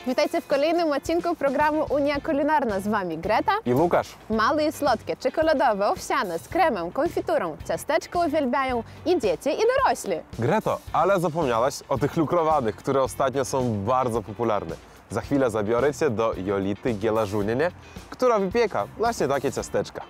Witajcie w kolejnym odcinku programu Unia Kulinarna. Z Wami Greta i Łukasz. Małe i słodkie, czekoladowe, owsiane, z kremem, konfiturą, ciasteczka uwielbiają i dzieci, i dorośli. Greto, ale zapomniałaś o tych lukrowanych, które ostatnio są bardzo popularne. Za chwilę zabiorę Cię do Jolity Gielażunienie, która wypieka właśnie takie ciasteczka.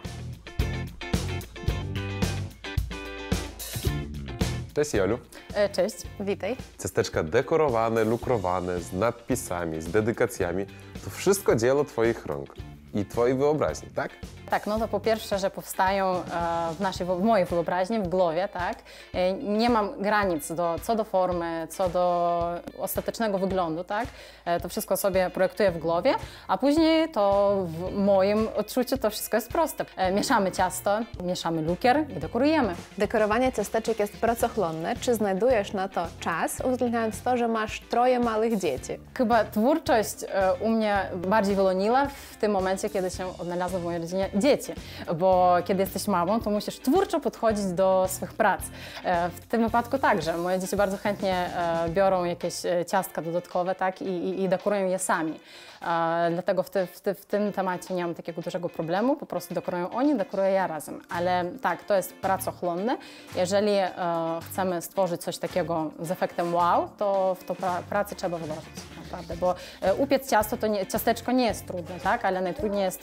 Cześć Jolu. Cześć, witaj. Ciasteczka dekorowane, lukrowane, z nadpisami, z dedykacjami. To wszystko dzieło Twoich rąk i Twojej wyobraźni, tak? Tak, no to po pierwsze, że powstają w mojej wyobraźni, w głowie, tak? Nie mam granic co do formy, co do ostatecznego wyglądu, tak? To wszystko sobie projektuję w głowie, a później to w moim odczuciu to wszystko jest proste. Mieszamy ciasto, mieszamy lukier i dekorujemy. Dekorowanie ciasteczek jest pracochłonne. Czy znajdujesz na to czas, uwzględniając to, że masz 3 małych dzieci? Chyba twórczość u mnie bardziej wyloniła w tym momencie, kiedy się odnalazła w mojej rodzinie dzieci, bo kiedy jesteś mamą, to musisz twórczo podchodzić do swych prac. W tym wypadku także. Moje dzieci bardzo chętnie biorą jakieś ciastka dodatkowe, tak, i dekorują je sami. Dlatego w tym temacie nie mam takiego dużego problemu, po prostu dekorują oni, dekoruję ja razem. Ale tak, to jest pracochłonne. Jeżeli chcemy stworzyć coś takiego z efektem wow, to w to pracy trzeba włożyć, naprawdę, bo upiec ciasto, ciasteczko nie jest trudne, tak, ale najtrudniej jest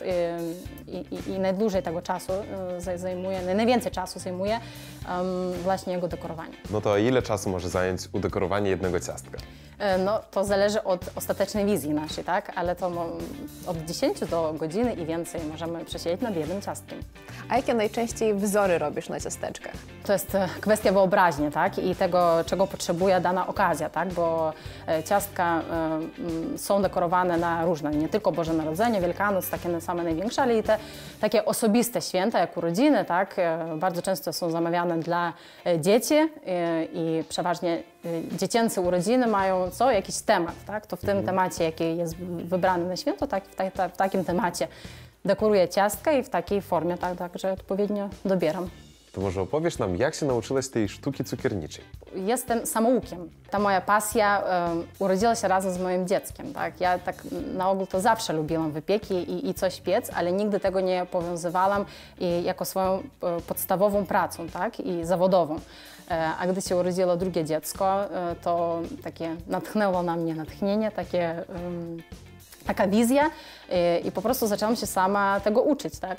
i najdłużej tego czasu zajmuje, najwięcej czasu zajmuje właśnie jego dekorowanie. No to ile czasu może zająć udekorowanie jednego ciastka? No, to zależy od ostatecznej wizji naszej, tak? Ale to od 10 do godziny i więcej możemy przesiedzieć nad jednym ciastkiem. A jakie najczęściej wzory robisz na ciasteczkach? To jest kwestia wyobraźni, tak? I tego, czego potrzebuje dana okazja, tak? Bo ciastka są dekorowane na różne, nie tylko Boże Narodzenie, Wielkanoc, takie same największe, ale i te takie osobiste święta, jak urodziny, tak? Bardzo często są zamawiane dla dzieci i przeważnie dziecięce urodziny mają jakiś temat, tak? To w tym temacie, jaki jest wybrany na święto, tak, w takim temacie dekoruję ciastka i w takiej formie, także odpowiednio dobieram. To może opowiesz nam, jak się nauczyłaś tej sztuki cukierniczej? Jestem samoukiem. Ta moja pasja urodziła się razem z moim dzieckiem. Tak? Ja tak na ogół to zawsze lubiłam wypieki i coś piec, ale nigdy tego nie powiązywałam jako swoją podstawową pracą, tak? I zawodową. A gdy się urodziło drugie dziecko, to takie natchnęło na mnie natchnienie, taka wizja i po prostu zaczęłam się sama tego uczyć, tak?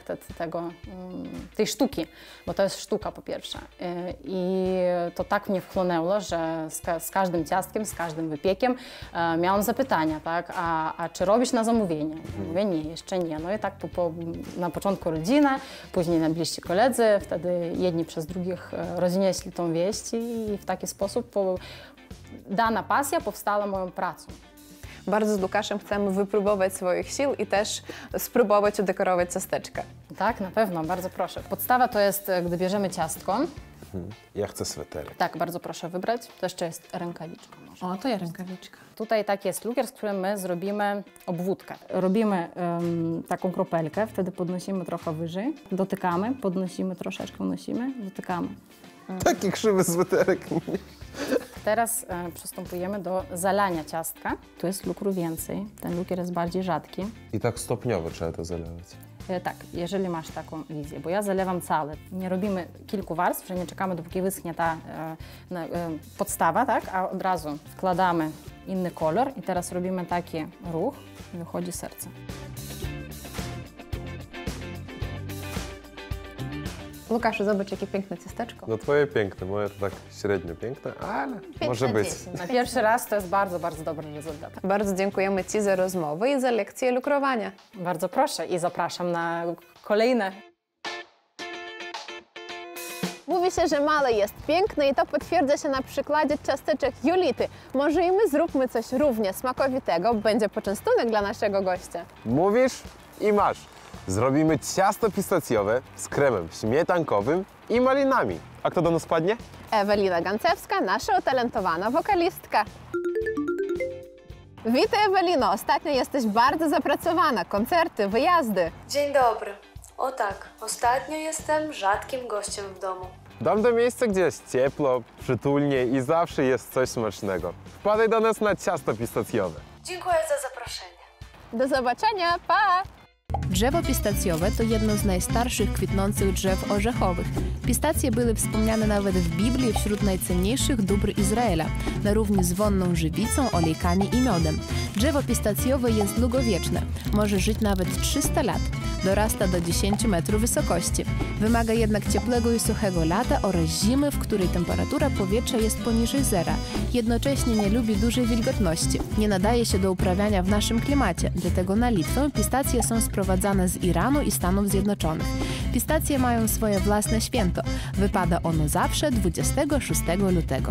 Tej sztuki, bo to jest sztuka po pierwsze. I to tak mnie wchłonęło, że z każdym ciastkiem, z każdym wypiekiem miałam zapytania, tak? A czy robisz na zamówienie? Mówię, nie, jeszcze nie. No i tak na początku rodzina, później najbliżsi koledzy, wtedy jedni przez drugich roznieśli tą wieść i w taki sposób dana pasja powstała moją pracą. Bardzo z Łukaszem chcemy wypróbować swoich sił i też spróbować udekorować ciasteczka. Tak, na pewno, bardzo proszę. Podstawa to jest, gdy bierzemy ciastko. Ja chcę sweterek. Tak, bardzo proszę wybrać. To jeszcze jest rękawiczka może. O, to ja rękawiczka. Tutaj taki jest lukier, z którym my zrobimy obwódkę. Robimy taką kropelkę, wtedy podnosimy trochę wyżej, dotykamy, podnosimy troszeczkę, unosimy, dotykamy. Taki krzywy sweterek. Teraz przystępujemy do zalania ciastka. Tu jest lukru więcej, ten lukier jest bardziej rzadki. I tak stopniowo trzeba to zalewać. Tak, jeżeli masz taką wizję, bo ja zalewam cały. Nie robimy kilku warstw, że nie czekamy, dopóki wyschnie ta podstawa, tak? A od razu wkładamy inny kolor i teraz robimy taki ruch i wychodzi serce. Łukaszu, zobacz, jakie piękne ciasteczko. No twoje piękne, moje to tak średnio piękne, ale może być. Na pierwszy raz to jest bardzo, bardzo dobry rezultat. Bardzo dziękujemy Ci za rozmowę i za lekcję lukrowania. Bardzo proszę i zapraszam na kolejne. Mówi się, że małe jest piękne i to potwierdza się na przykładzie ciasteczek Jolity. Może i my zróbmy coś równie smakowitego, będzie poczęstunek dla naszego gościa. Mówisz i masz. Zrobimy ciasto pistacjowe z kremem śmietankowym i malinami. A kto do nas padnie? Ewelina Gancewska, nasza utalentowana wokalistka. Witaj Ewelino, ostatnio jesteś bardzo zapracowana. Koncerty, wyjazdy. Dzień dobry. O tak, ostatnio jestem rzadkim gościem w domu. Dam to miejsce, gdzie jest ciepło, przytulnie i zawsze jest coś smacznego. Wpadaj do nas na ciasto pistacjowe. Dziękuję za zaproszenie. Do zobaczenia, pa! Drzewo pistacjowe to jedno z najstarszych kwitnących drzew orzechowych. Pistacje były wspomniane nawet w Biblii wśród najcenniejszych dóbr Izraela, na równi z wonną żywicą, olejkami i miodem. Drzewo pistacjowe jest długowieczne, może żyć nawet 300 lat. Dorasta do 10 metrów wysokości. Wymaga jednak ciepłego i suchego lata oraz zimy, w której temperatura powietrza jest poniżej zera. Jednocześnie nie lubi dużej wilgotności. Nie nadaje się do uprawiania w naszym klimacie, dlatego na Litwę pistacje są sprowadzane z Iranu i Stanów Zjednoczonych. Pistacje mają swoje własne święto. Wypada ono zawsze 26 lutego.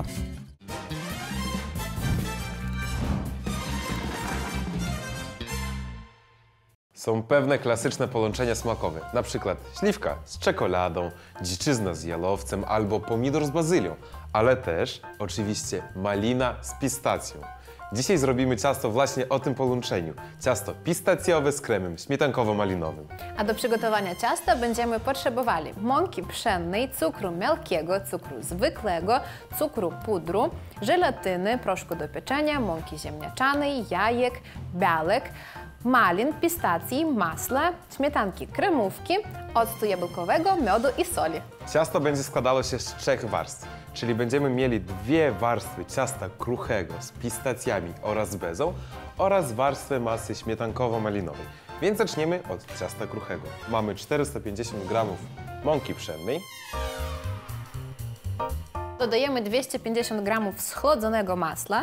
Są pewne klasyczne połączenia smakowe, na przykład śliwka z czekoladą, dziczyzna z jalowcem albo pomidor z bazylią, ale też oczywiście malina z pistacją. Dzisiaj zrobimy ciasto właśnie o tym połączeniu. Ciasto pistacjowe z kremem śmietankowo-malinowym. A do przygotowania ciasta będziemy potrzebowali mąki pszennej, cukru miękkiego, cukru zwykłego, cukru pudru, żelatyny, proszku do pieczenia, mąki ziemniaczanej, jajek, białek, malin, pistacji, masła, śmietanki kremówki, octu jabłkowego, miodu i soli. Ciasto będzie składało się z 3 warstw, czyli będziemy mieli 2 warstwy ciasta kruchego z pistacjami oraz bezą oraz warstwę masy śmietankowo-malinowej. Więc zaczniemy od ciasta kruchego. Mamy 450 g mąki pszennej. Dodajemy 250 g schłodzonego masła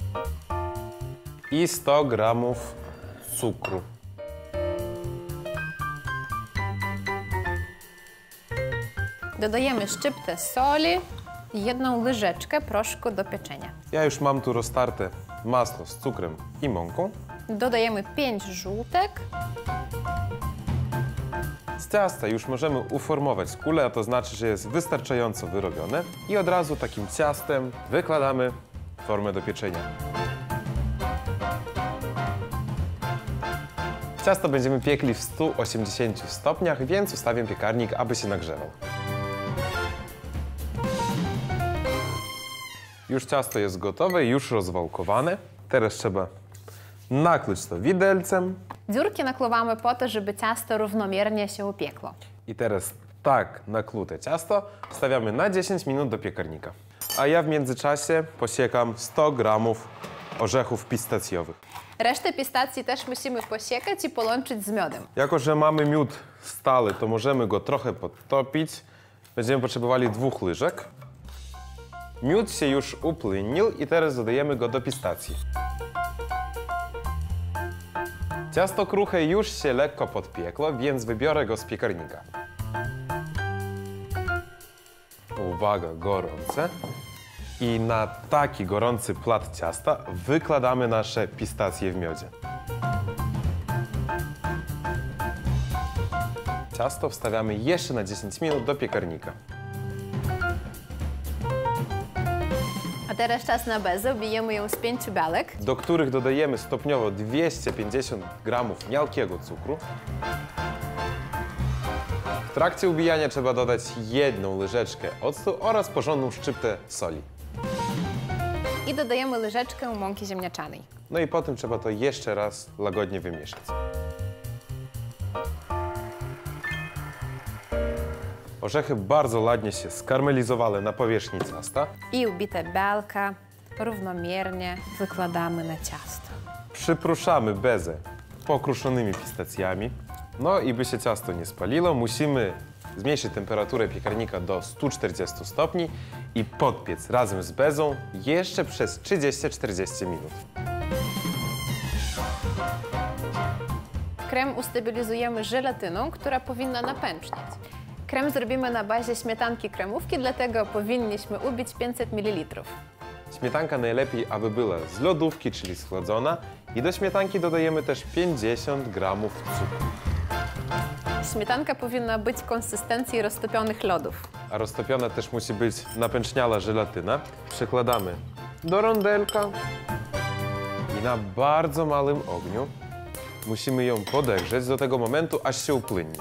I 100 g cukru. Dodajemy szczyptę soli i 1 łyżeczkę proszku do pieczenia. Ja już mam tu roztarte masło z cukrem i mąką. Dodajemy 5 żółtek. Z ciasta już możemy uformować kulę, a to znaczy, że jest wystarczająco wyrobione. I od razu takim ciastem wykładamy formę do pieczenia. Ciasto będziemy piekli w 180 stopniach, więc ustawiam piekarnik, aby się nagrzewał. Już ciasto jest gotowe, już rozwałkowane. Teraz trzeba nakłuć to widelcem. Dziurki nakluwamy po to, żeby ciasto równomiernie się upiekło. I teraz tak naklute ciasto wstawiamy na 10 minut do piekarnika. A ja w międzyczasie posiekam 100 g orzechów pistacjowych. Resztę pistacji też musimy posiekać i połączyć z miodem. Jako że mamy miód stały, to możemy go trochę podtopić. Będziemy potrzebowali 2 łyżek. Miód się już upłynnił i teraz dodajemy go do pistacji. Ciasto kruche już się lekko podpiekło, więc wybiorę go z piekarnika. Uwaga, gorące. I na taki gorący płat ciasta wykładamy nasze pistacje w miodzie. Ciasto wstawiamy jeszcze na 10 minut do piekarnika. A teraz czas na bezę. Bijemy ją z 5 białek. Do których dodajemy stopniowo 250 g miękkiego cukru. W trakcie ubijania trzeba dodać 1 łyżeczkę octu oraz porządną szczyptę soli. I dodajemy łyżeczkę mąki ziemniaczanej. No i potem trzeba to jeszcze raz łagodnie wymieszać. Orzechy bardzo ładnie się skarmelizowały na powierzchni ciasta. I ubite białka równomiernie wykładamy na ciasto. Przypruszamy bezę pokruszonymi pistacjami. No i by się ciasto nie spaliło, musimy zmniejszyć temperaturę piekarnika do 140 stopni i podpiec razem z bezą jeszcze przez 30-40 minut. Krem ustabilizujemy żelatyną, która powinna napęcznieć. Krem zrobimy na bazie śmietanki kremówki, dlatego powinniśmy ubić 500 ml. Śmietanka najlepiej, aby była z lodówki, czyli schłodzona. I do śmietanki dodajemy też 50 g cukru. Śmietanka powinna być konsystencji roztopionych lodów. A roztopiona też musi być napęczniała żelatyna. Przekładamy do rondelka i na bardzo małym ogniu musimy ją podegrzeć do tego momentu, aż się upłynie.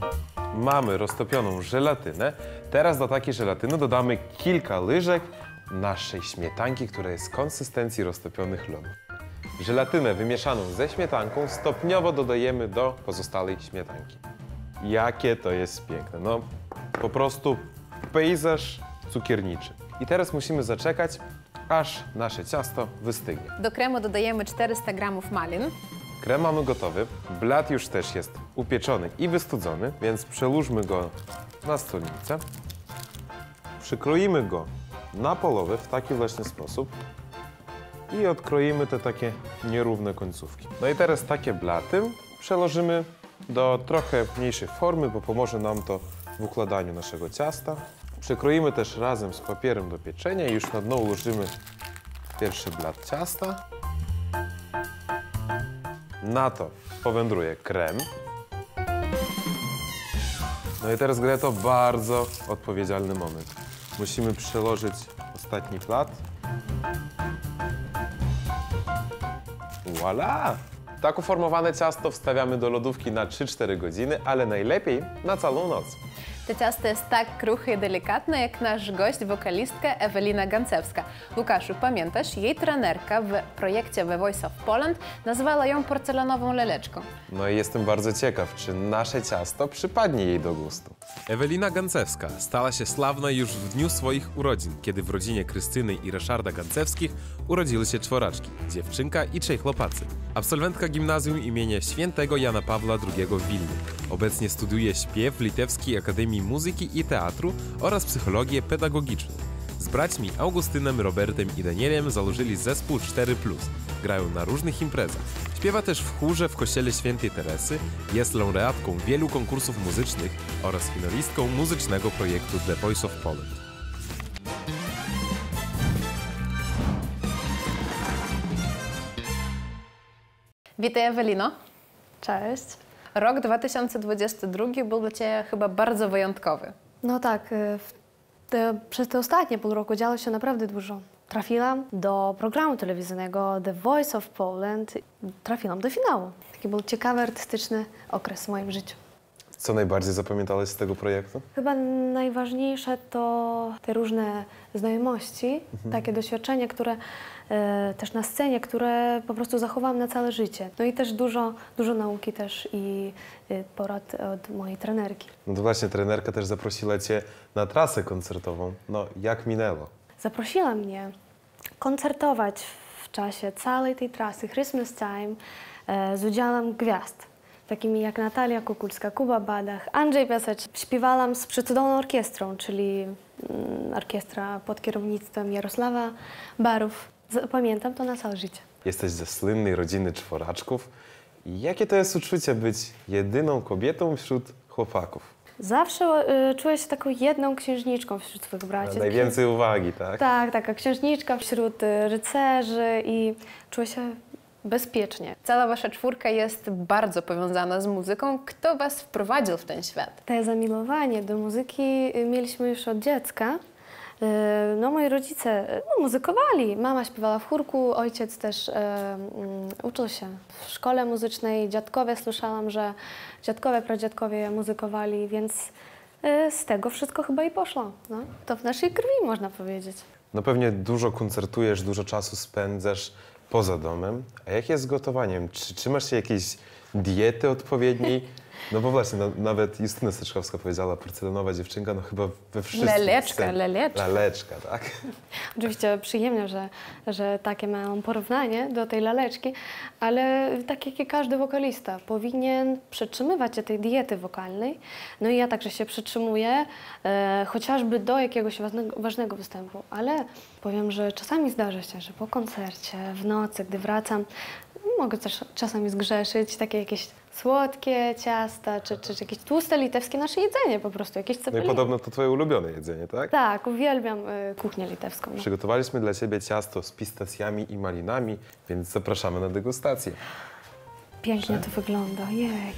Mamy roztopioną żelatynę. Teraz do takiej żelatyny dodamy kilka łyżek naszej śmietanki, która jest konsystencji roztopionych lodów. Żelatynę wymieszaną ze śmietanką stopniowo dodajemy do pozostałej śmietanki. Jakie to jest piękne, no po prostu pejzaż cukierniczy. I teraz musimy zaczekać, aż nasze ciasto wystygnie. Do kremu dodajemy 400 g malin. Krem mamy gotowy, blat już też jest upieczony i wystudzony, więc przełóżmy go na stolnicę. Przykroimy go na połowę w taki właśnie sposób i odkroimy te takie nierówne końcówki. No i teraz takie blaty przełożymy do trochę mniejszej formy, bo pomoże nam to w układaniu naszego ciasta. Przykroimy też razem z papierem do pieczenia i już na dno ułożymy pierwszy blat ciasta. Na to powędruje krem. No i teraz, Greto, bardzo odpowiedzialny moment. Musimy przełożyć ostatni blat. Voilà! Tak uformowane ciasto wstawiamy do lodówki na 3-4 godziny, ale najlepiej na całą noc. To ciasto jest tak kruche i delikatne, jak nasz gość, wokalistka Ewelina Gancewska. Łukaszu, pamiętasz, jej trenerka w projekcie The Voice of Poland nazwała ją porcelanową leleczką. No i jestem bardzo ciekaw, czy nasze ciasto przypadnie jej do gustu. Ewelina Gancewska stała się sławna już w dniu swoich urodzin, kiedy w rodzinie Krystyny i Ryszarda Gancewskich urodziły się czworaczki, dziewczynka i 3 chłopacy. Absolwentka gimnazjum imienia Świętego Jana Pawła II w Wilnie. Obecnie studiuje śpiew w Litewskiej Akademii Muzyki i Teatru oraz psychologię pedagogiczną. Z braćmi Augustynem, Robertem i Danielem założyli zespół 4+. Grają na różnych imprezach. Śpiewa też w chórze w kościele Świętej Teresy, jest laureatką wielu konkursów muzycznych oraz finalistką muzycznego projektu The Voice of Poland. Witaj, Ewelino. Cześć. Rok 2022 był dla Ciebie chyba bardzo wyjątkowy. No tak, przez te ostatnie pół roku działo się naprawdę dużo. Trafiłam do programu telewizyjnego The Voice of Poland. Trafiłam do finału. Taki był ciekawy, artystyczny okres w moim życiu. Co najbardziej zapamiętałeś z tego projektu? Chyba najważniejsze to te różne znajomości, takie doświadczenia, które też na scenie, które po prostu zachowałam na całe życie. No i też dużo nauki też i porad od mojej trenerki. No to właśnie, trenerka też zaprosiła Cię na trasę koncertową. No, jak minęło? Zaprosiła mnie koncertować w czasie całej tej trasy Christmas Time z udziałem gwiazd, takimi jak Natalia Kukulska, Kuba Badach, Andrzej Piasecz. Śpiewałam z przecudowną orkiestrą, czyli orkiestra pod kierownictwem Jarosława Barów. Pamiętam to na całe życie. Jesteś ze słynnej rodziny czworaczków. Jakie to jest uczucie być jedyną kobietą wśród chłopaków? Zawsze czuję się taką jedną księżniczką wśród swoich braci. Najwięcej uwagi, tak? Tak, taka księżniczka wśród rycerzy i czuję się bezpiecznie. Cała Wasza czwórka jest bardzo powiązana z muzyką. Kto Was wprowadził w ten świat? To zamiłowanie do muzyki mieliśmy już od dziecka. No, moi rodzice muzykowali. Mama śpiewała w chórku, ojciec też uczył się w szkole muzycznej. Dziadkowie, słyszałam, że dziadkowie, pradziadkowie muzykowali, więc z tego wszystko chyba i poszło. No, to w naszej krwi, można powiedzieć. No pewnie dużo koncertujesz, dużo czasu spędzasz poza domem. A jak jest z gotowaniem? Czy trzymasz się jakiejś diety odpowiedniej? No bo właśnie, nawet Justyna Steczkowska powiedziała, porcelanowa dziewczynka, no chyba we wszystkim. Laleczka, tak? Oczywiście przyjemnie, że takie mam porównanie do tej laleczki, ale tak jak i każdy wokalista powinien przytrzymywać się tej diety wokalnej. No i ja także się przytrzymuję, chociażby do jakiegoś ważnego występu, ale powiem, że czasami zdarza się, że po koncercie, w nocy, gdy wracam, mogę też czasami zgrzeszyć, takie jakieś słodkie ciasta, czy jakieś tłuste litewskie nasze jedzenie po prostu, jakieś No cepeliny. i podobno to Twoje ulubione jedzenie, tak? Tak, uwielbiam kuchnię litewską. No. Przygotowaliśmy dla Ciebie ciasto z pistacjami i malinami, więc zapraszamy na degustację. Pięknie to wygląda, jej.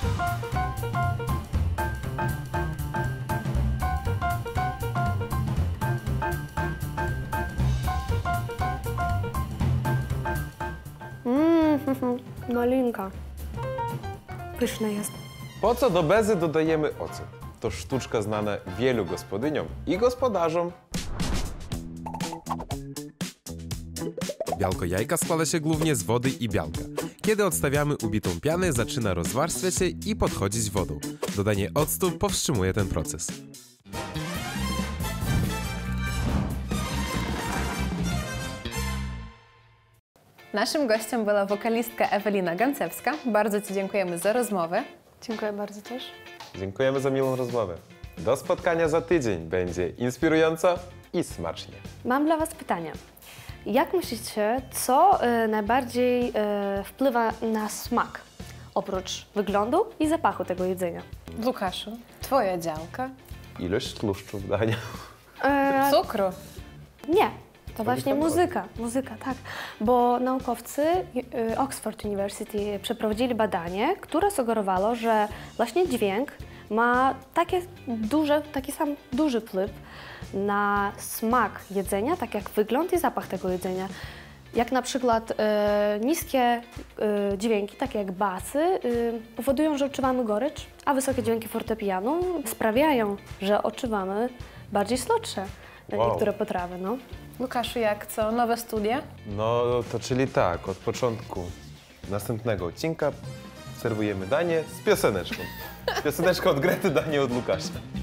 Malinka. Pyszne jest. Po co do bezy dodajemy ocet? To sztuczka znana wielu gospodyniom i gospodarzom. Białko jajka składa się głównie z wody i białka. Kiedy odstawiamy ubitą pianę, zaczyna rozwarstwiać się i podchodzić wodą. Dodanie octu powstrzymuje ten proces. Naszym gościem była wokalistka Ewelina Gancewska. Bardzo Ci dziękujemy za rozmowę. Dziękuję bardzo też. Dziękujemy za miłą rozmowę. Do spotkania za tydzień. Będzie inspirująco i smacznie. Mam dla Was pytanie. Jak myślicie, co najbardziej wpływa na smak, oprócz wyglądu i zapachu tego jedzenia? Łukaszu, Twoja działka. Ilość tłuszczu w daniu. Cukru. Nie, to właśnie wygląda. muzyka, tak. Bo naukowcy Oxford University przeprowadzili badanie, które sugerowało, że właśnie dźwięk ma taki sam duży wpływ na smak jedzenia, tak jak wygląd i zapach tego jedzenia. Jak na przykład niskie dźwięki, takie jak basy, powodują, że odczuwamy gorycz, a wysokie dźwięki fortepianu sprawiają, że odczuwamy bardziej słodsze niektóre potrawy. No. Łukaszu, jak co? Nowe studia? No to czyli tak, od początku następnego odcinka serwujemy danie z pioseneczką. Pioseneczka od Grety, danie od Łukasza.